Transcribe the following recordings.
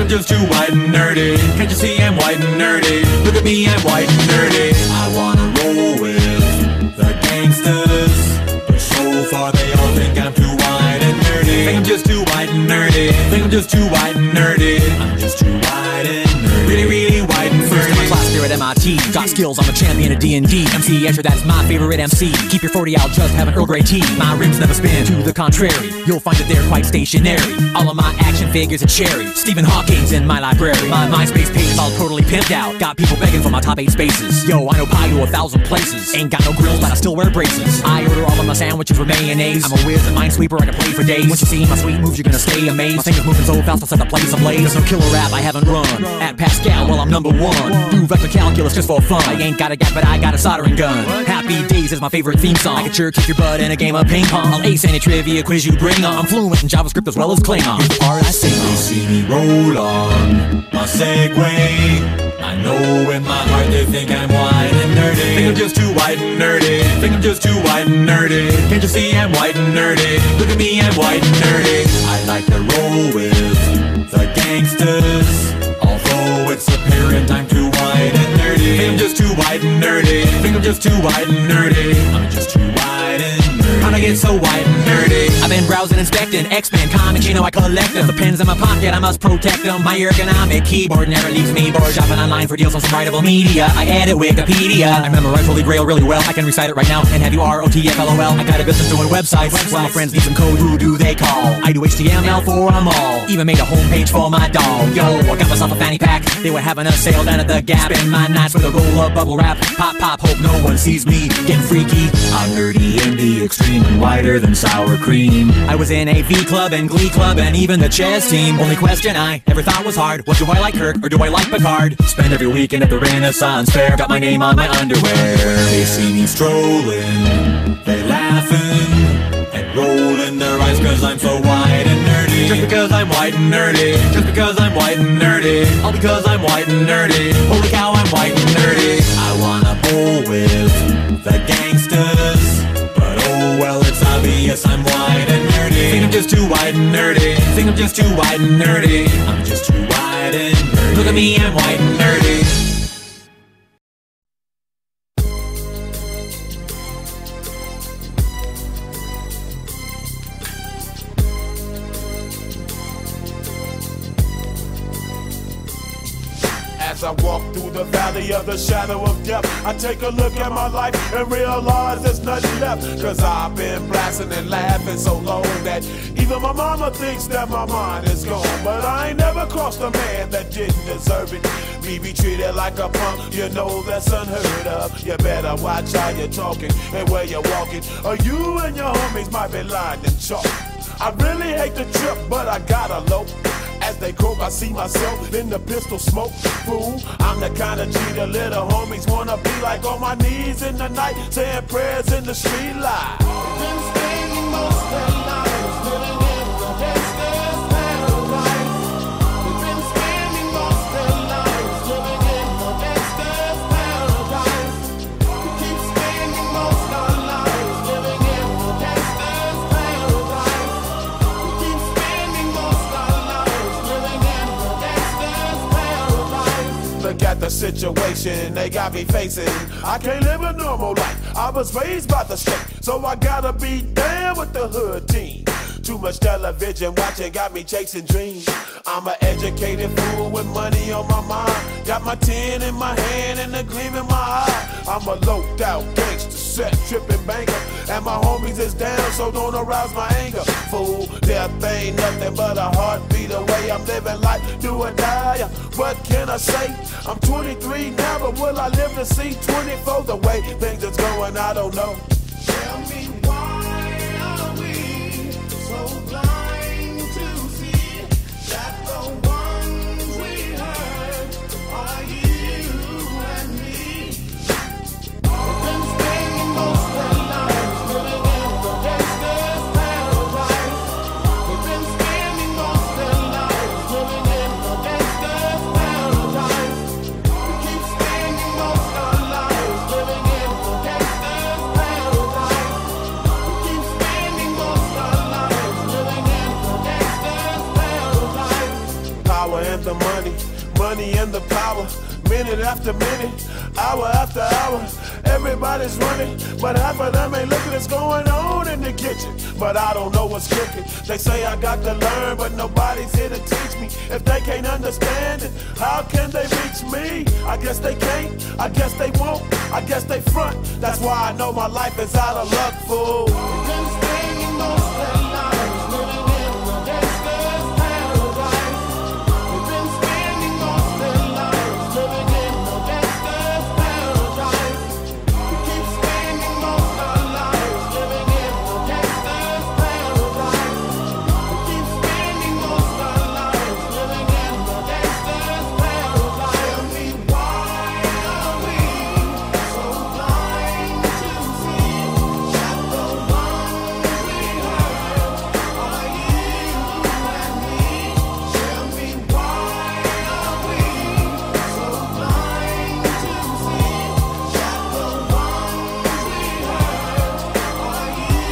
just too white and nerdy. Can't you see I'm white and nerdy? Look at me, I'm white and nerdy. I wanna roll with the gangsters, but so far they all think I'm too white and nerdy. Think I'm just too white and nerdy. Think I'm just too white and nerdy. I'm just too white and nerdy. Really, really white and nerdy. First in my class here at MIT. Got skills, I'm a champion of D&D. MC Escher, that's my favorite MC. Keep your 40 out, just have an Earl Grey tea. My rims never spin, to the contrary. You'll find that they're quite stationary. All of my action figures are cherry. Stephen Hawking's in my library. My MySpace page is all totally pimped out. Got people begging for my top 8 spaces. Yo, I know pie to 1,000 places. Ain't got no grills, but I still wear braces. I order all of my sandwiches with mayonnaise. I'm a whiz and minesweeper, I can play for days. Once you see my sweet moves, you're gonna stay amazed. My fingers moving so fast, I'll set the place ablaze. There's no killer rap I haven't run. At Pascal, well, I'm number 1. Do vector calculus just for fun. I ain't got a gap, but I got a soldering gun. Happy Days is my favorite theme song. I can sure kick your butt in a game of ping pong. I'll ace any trivia quiz you bring on. I'm fluent in JavaScript as well as Klingon. Here's the part I sing on. They see me roll on my Segway. I know in my heart they think I'm white and nerdy. Think I'm just too white and nerdy. Think I'm just too white and nerdy. Can't you see I'm white and nerdy? Look at me, I'm white and nerdy. I like to roll with the gangsters, although it's apparent I'm too white and nerdy. Think I'm just too white and nerdy. Think I'm just too white and nerdy. I'm just too white and nerdy. How'd I get so white and nerdy? I've been browsing, inspecting X-Men comics, you know I collect them. The pens in my pocket, I must protect them. My ergonomic keyboard never leaves me bored. Shopping online for deals on some writable media. I edit Wikipedia. I memorize Holy Grail really well. I can recite it right now and have you ROTFLOL. I got a business doing websites. Well, my friends need some code, who do they call? I do HTML for them all. Even made a homepage for my dog. Yo, I got myself a fanny pack. They were having a sale down at the Gap. Spend my nights with a roll of bubble wrap. Pop, pop, hope no one sees me getting freaky. I'm nerdy in the extreme and whiter than sour cream. I was in a V Club and Glee Club and even the chess team. Only question I ever thought was hard, what do I like, Kirk or do I like Picard? Spend every weekend at the Renaissance Fair. Got my name on my underwear. They see me strolling, they laughing and rolling their eyes cause I'm so white and nerdy. Just because I'm white and nerdy. Just because I'm white and nerdy. All because I'm white and nerdy. Holy cow, I'm white and nerdy. I wanna bowl with the gangsters, but oh well, it's obvious I'm white and nerdy. Think I'm just too white and nerdy. Think I'm just too white and nerdy. I'm just too white and nerdy. Look at me, I'm white and nerdy. As I walk through the valley of the shadow of death, I take a look at my life and realize there's nothing left. Cause I've been blasting and laughing so long that even my mama thinks that my mind is gone. But I ain't never crossed a man that didn't deserve it. Me be treated like a punk, you know that's unheard of. You better watch how you're talking and where you're walking, or you and your homies might be lying in chalk. I really hate the trip, but I gotta low. As they croak, I see myself in the pistol smoke. Fool, I'm the kind of G the little homies wanna be like, on my knees in the night, saying prayers in the street light. Been spending most of their lives living in the gangster's paradise. We've been spending most of their lives living in the gangster's paradise. We keep spending most of our lives living in the gangster's paradise. We keep spending most of our lives living in the gangster's paradise. Look at the situation they got me facing. I can't live a normal life. I was raised by the state, so I gotta be down with the hood team. Too much television watching got me chasing dreams. I'm an educated fool with money on my mind. Got my tin in my hand and a gleam in my eye. I'm a loped out gangster, set tripping banker, and my homies is down, so don't arouse my anger. Fool, death ain't nothing but a heartbeat away. I'm living life, do or die. What can I say? I'm 23 now, but will I live to see 24? The way things is going, I don't know. Tell me why are we so blind to see that the ones we hurt are you and me? We've been spending most of our lives living in the gangster's paradise. We've been spending most of our lives living in the gangster's paradise. We keep spending most of our lives living in the gangster's paradise. power and the money, money and the power. Minute after minute, hour after hour, everybody's running, but half of them ain't looking what's going on in the kitchen. But I don't know what's cooking. They say I got to learn, but nobody's here to teach me. If they can't understand it, how can they reach me? I guess they can't, I guess they won't, I guess they front. That's why I know my life is out of luck, fool. We've been staying most of their lives, living in the gangster's paradise. We've been spending most of their lives living in the gangster's paradise. We keep spending most of our lives living in the gangster's paradise. We keep spending most of our lives living in the gangster's paradise. Tell me why are we so blind to see that the ones we hurt are you and me? Tell me why are we so blind to see that the ones we hurt are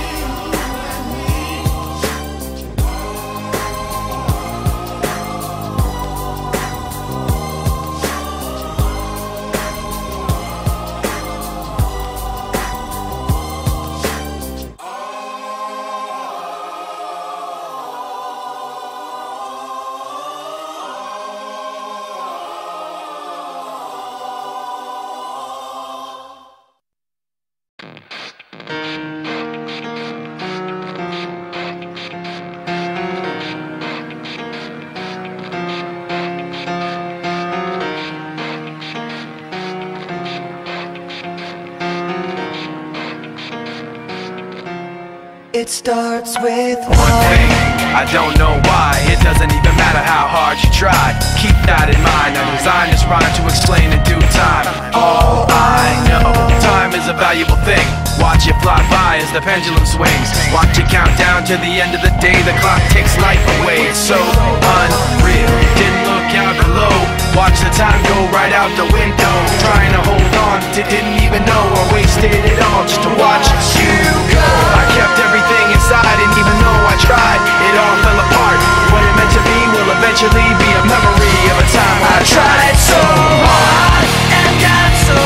It starts with one thing, I don't know why. It doesn't even matter how hard you try. Keep that in mind. I designed this rhyme to explain in due time. All I know, time is a valuable thing. Watch it fly by as the pendulum swings. Watch it count down to the end of the day. The clock takes life away. It's so unreal. Didn't look out below. Watch the time go right out the window. Trying to hold on to didn't even know I wasted it all just to watch you go. I kept everything inside, and even though I tried, it all fell apart. What it meant to be will eventually be a memory of a time when I tried so hard and got so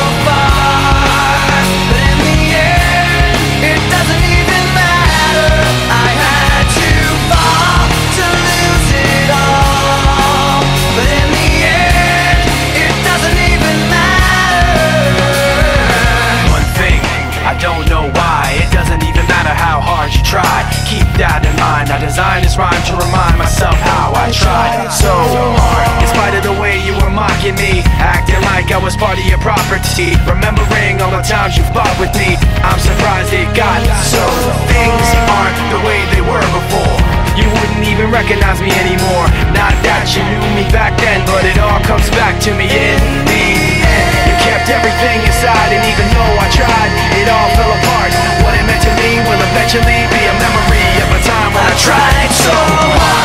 far, but in the end, it doesn't even matter. I had to fall to lose it all, but in the end, it doesn't even matter. One thing, I don't know why. It doesn't even matter how hard you try. Keep that in mind. I designed this rhyme to remind myself how I tried so hard. In spite of the way you were mocking me, acting like I was part of your property, remembering all the times you fought with me, I'm surprised it got so. Things aren't the way they were before. You wouldn't even recognize me anymore. Not that you knew me back then, but it all comes back to me in the end. You kept everything inside, and even though I tried, it all fell apart. What it meant to me will eventually be a memory of a time when I tried so hard.